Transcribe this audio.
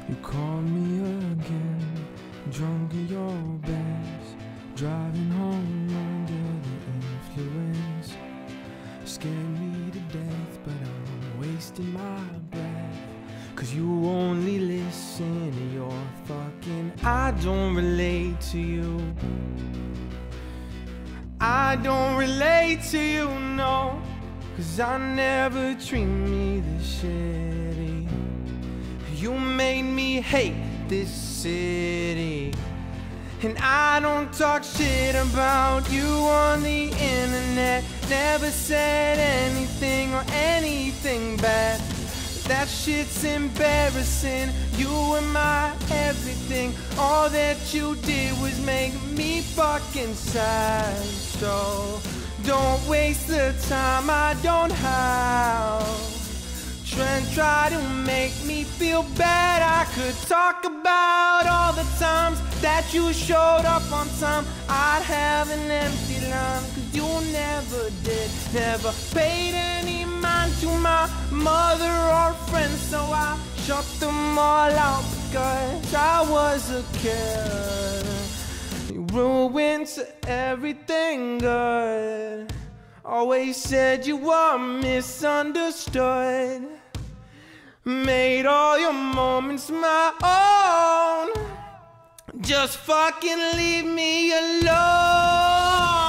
You call me again, drunk in your best, driving home under the influence. Scared me to death, but I'm wasting my breath, 'cause you only listen to your fucking I don't relate to you. I don't relate to you, no, 'cause I never treat me this shitty. You made me hate this city, and I don't talk shit about you on the internet. Never said anything or anything bad. That shit's embarrassing. You were my everything. All that you did was make me fucking sad. So don't waste the time I don't have. Try to make me feel bad. I could talk about all the times that you showed up on time. I'd have an empty line, 'cause you never did. Never paid any mind to my mother or friends, so I shut them all out because I was a kid. You ruined everything good. Always said you were misunderstood. Made all your moments my own. Just fucking leave me alone.